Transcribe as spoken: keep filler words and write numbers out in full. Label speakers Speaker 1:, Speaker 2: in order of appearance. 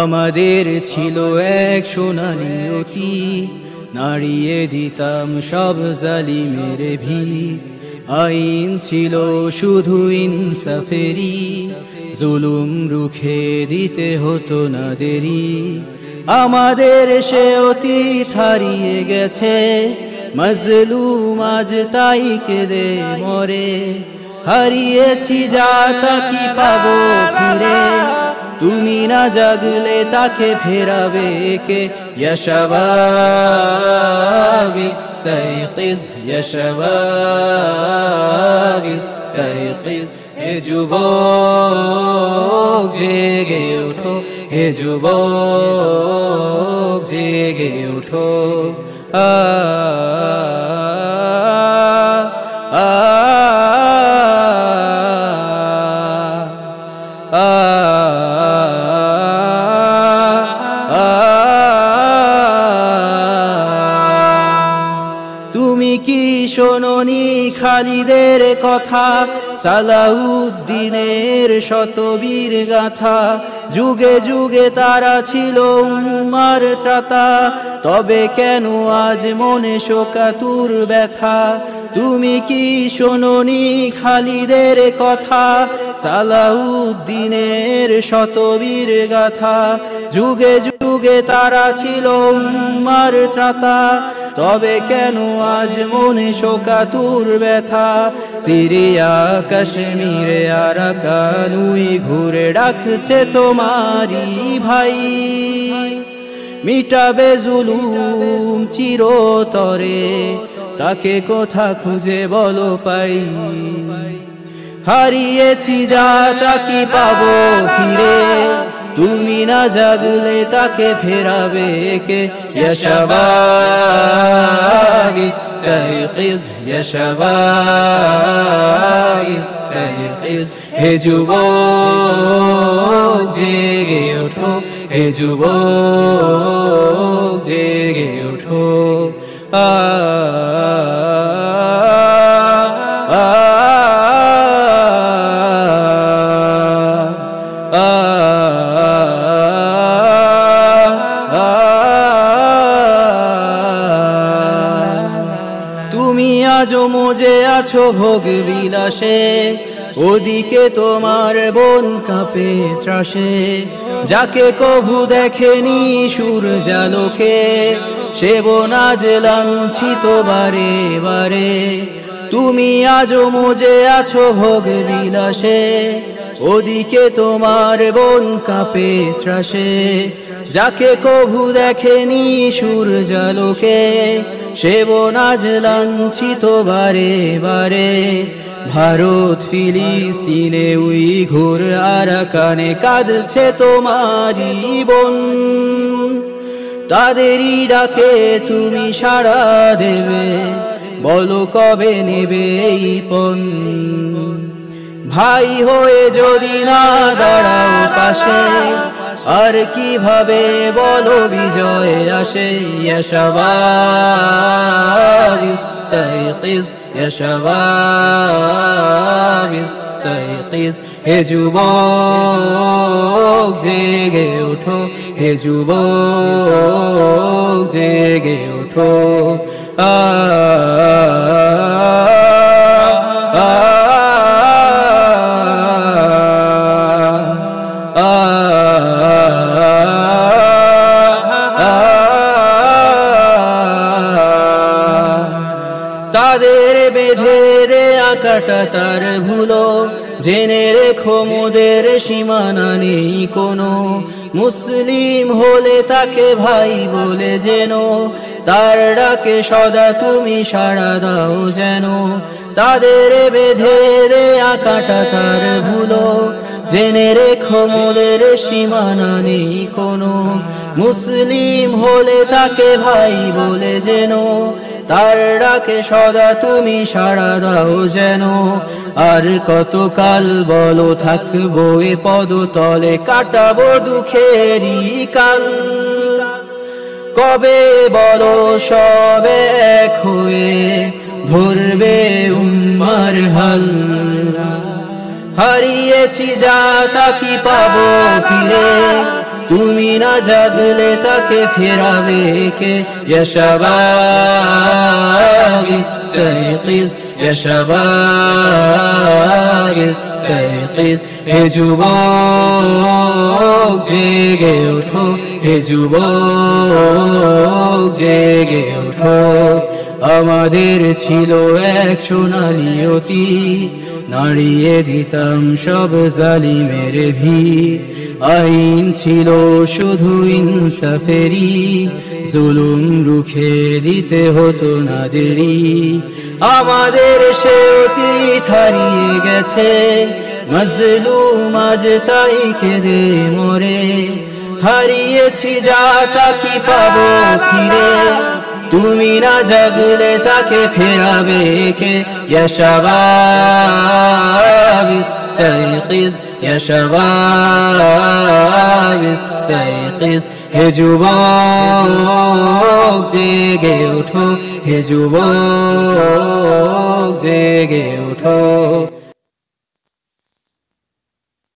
Speaker 1: আমাদের ছিল এক সোনালী অতীত, নাড়িয়ে দিতাম সব জালিমের ভিত। আইন ছিল শুধু ইনসাফেরই, জুলুম রুখে দিতে হতো না দেরি। আমাদের সে অতীত হারিয়ে গেছে, মজলুম আজ তাই কেঁদে মরে। হারিয়েছি যা তা কি পাবো ফিরে, তুমি না জাগলে তাকে ফেরাবে কে? ইয়া শাবাব ইস্তাইকিজ, ইয়া শাবাব ইস্তাইকিজ। হে যুবক জেগে ওঠো, হে যুবক জেগে ওঠো। আ আ আ তুমি কি শোনোনি খালিদের কথা, সালাউদ্দিনের শতবীর গাথা? যুগে যুগে তারা ছিল উম্মার ত্রাতা, তবে কেন আজ মনে শোকাতুর ব্যথা? তুমি কি শোনোনি খালিদের কথা, সালাউদ্দিনের শতবীর গাথা? যুগে যুগে তারা ছিল উম্মার ত্রাতা, তবে কেন আজ মনে শোকাতুর ব্যথা? সিরিয়া কাশ্মীরে আরাকান উইঘুরে ডাকছে তোমারি ভাই, মিটাবে জুলুম চিরতরে, তাকে কোথা খুঁজে বলো পাই? হারিয়েছি যা তা কি পাবো ফিরে, তুমি না জাগলে তাকে ফেরাবে কে? ইয়া শাবাব ইস্তাইকিজ, ইয়া শাবাব ইস্তাইকিজ। হে যুবক জেগে ওঠো, হে যুবক জেগে ওঠো। আ তুমি আজও মজে আছো ভোগ বিলাসে, ওদিকে তোমার বোন কাঁপে ত্রাসে। যাকে কভু দেখেনি সূর্যালোকে, সে বোন আজ লাঞ্ছিত বারে বারে। তুমি আজও মজে আছো ভোগ বিলাসে, ওদিকে তোমার বোন কাঁপে ত্রাসে। যাকে কভু দেখেনি সূর্যালোকে, সে বোন আজ লাঞ্ছিত বারে বারে। ভারত ফিলিস্তিনে উইঘুর আরাকানে কাঁদছে তোমারি বোন, তাদেরই ডাকে তুমি সাড়া দেবে, বলো কবে নেবে এই পণ? ভাই হয়ে যদি না দাঁড়াও পাশে, আর কিভাবে বলো বিজয় আসে? ইয়া শাবাব ইস্তাইকিজ, ইয়া শাবাব ইস্তাইকিজ। হে যুবক জেগে ওঠো, হে যুবক জেগে ওঠো। আ তাদের বেঁধে দেয়া কাটা তার ভুলো, জেনে রেখো মোদের সীমানা নেই কোনো। মুসলিম হলে তাকে ভাই বলে যেন, তার ডাকে সদা তুমি সাড়া দাও যেন। তাদের বেঁধে দেয়া কাটা তার ভুলো, জেনে রেখো মোদের সীমানা নেই কোনো। মুসলিম হলে তাকে ভাই বলে যেন, তার ডাকে সদা তুমি সাড়া দাও যেন। আর কতকাল বলো থাকবো এ পদতলে, কাটাবো দুঃখেরই কাল। কবে বলো সবে এক হয়ে ধরবে উম্মার হাল? হারিয়েছি যা তা কি পাবো ফিরে, তুমি না জাগলে তাকে ফেরাবে কে ইয়া শাবাব ইস্তাইকিজ ইয়া শাবাব ইস্তাইকিজ হে যুবক জেগে ওঠো হে যুবক জেগে ওঠো আমাদের ছিল এক সোনালী অতীত নাড়িয়ে দিতাম সব জালিমের ভিড় আইন ছিল শুধু ইনসাফেরি জুলুম রুখে দিতে হতো না দেরি আমাদের সে অতীত হারিয়ে গেছে মজলুম আজ তাই কেঁদে মরে হারিয়েছি যা তা কি পাবো ফিরে তুমি না জাগলে তাকে ফেরাবে কে ইয়া শাবাব ইস্তাইকিজ ইয়া শাবাব ইস্তাইকিজ হে যুবক জেগে ওঠো হে যুবক জেগে ওঠো।